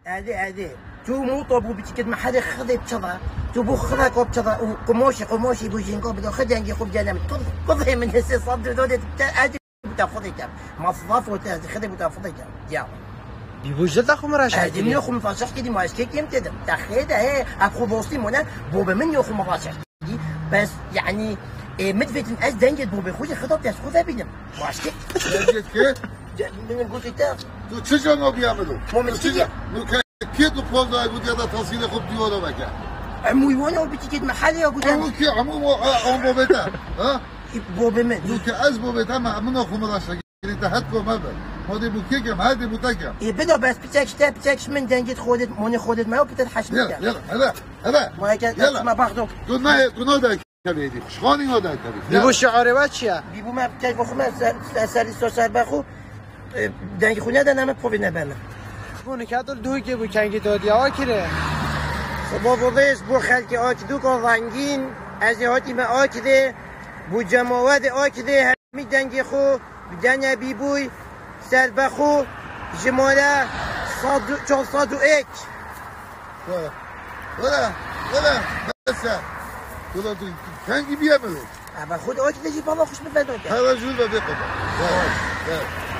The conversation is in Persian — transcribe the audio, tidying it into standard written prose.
عادي تو مو طابو بتكد محل خذ بشضا تو بو خذا كوب شضا وقماشي بوجينكو بدو خدنجي خوب جنم قضي من هسه صدر دودت عادي بتاخذي كم مصرف وتاخذي بتاخذي كم يا بيوجد اخو مراش عادي من يخو مفاشخ كدي ماسكي كم تدم تاخذها هي اخو بوستي منا بوب من يخو مفاشخ دي بس يعني مدفتن از دنجت بوب خوش خطاب دست خذها بيدم ماسكي دنجت كيف من قلت انت تو چه جنابی عملو مو من كده کی تو پول دای بود یا تحصیل خوب دیوانه بکن عموي وانا بتجد محلي يا ابو عمو کی عمو بوبتا ها بوب من لو که از بوبتا من خو مراش گیری تحت کو مبل مودي بو کیکم هادي بو تکم بدا بس بتاكش من دنجت خودت ما بتتحش يلا هلا ما كان ما باخذك تو نودای کبیدی خوشخانی نودای کبیدی بیبو شعاره چیه بیبو ما بتاعت بخو ما سر بخو دنگ خونه دادن همه پروی نبرنم بونه که دل دوی که بو کنگی دادی ها کره خب بابویش بو خلک آک دو کن رنگین از هاتی ما آک ده بو جماعت آک ده همی دنگ خو بدن بیبوی سر بخو جماله 401 ولا بس ولا تو کنگی بیاملو اما خود آک ده جی بالا خوش بفردان کرد هوا جور بده قبا